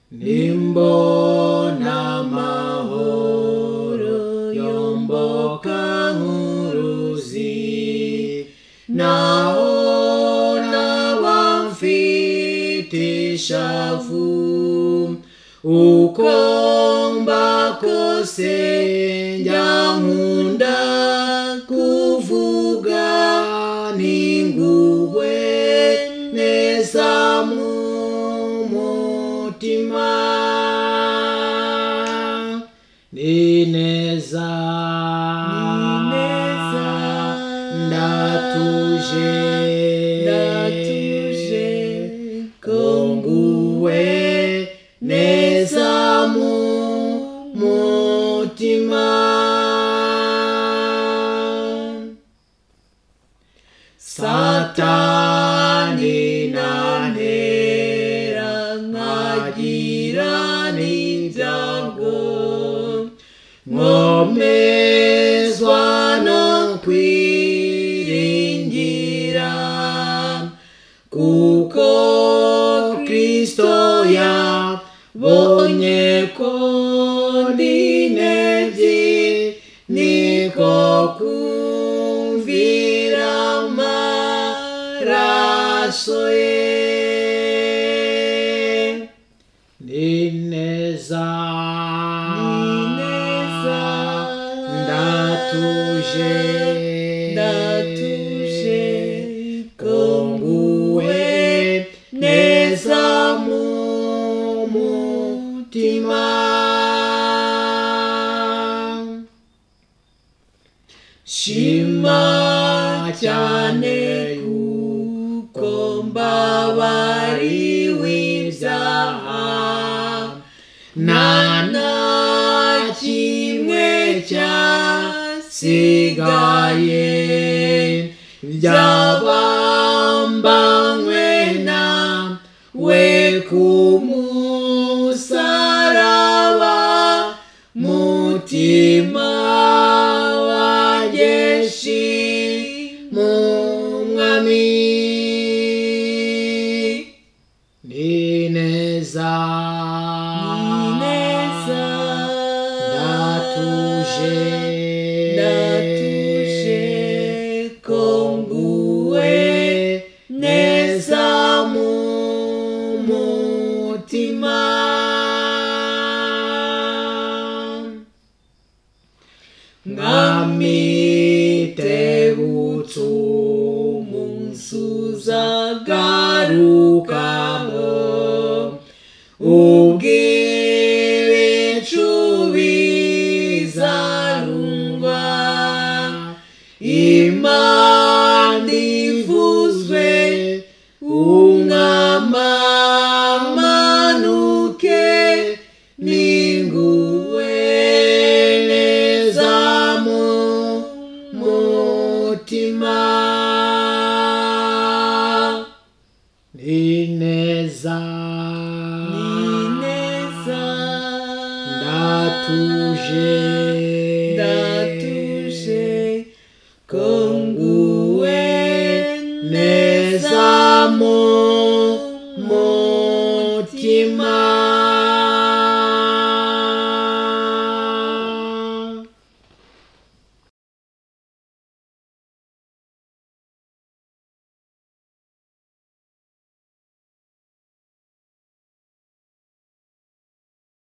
nimbona amahoro yomboka nk'uruzi, naho naba mfite ishavu, uko mba kose njya nkunda kuvuga ninguwe neza mu mutima, ni neza ndatuje ko nguwe neza mu mutima. Satani nantera nkagira n'ibyago, nkomezwa no kwiringira, kuko Kristo yabonye ko ndi intebyi, niko kumvira amaraso ye. Ni neza ndatuje ko nguwe neza mu mutima. Shima cyane kuko mbabariwe ibyaha, nta na kimwe cyasigaye, byabambanywe nawe ku musaraba, mutima wanjye shima umwami. Ni neza ndatuje ko nguwe neza mu mutima. Mwami tebutse umunsi uzagarukamo, ubw'ibicu bizarungwa, Imana ivuzwe, umwami amanuke, ninguwe neza mu mutima. Ni neza ndatuje ko nguwe neza mu mutima.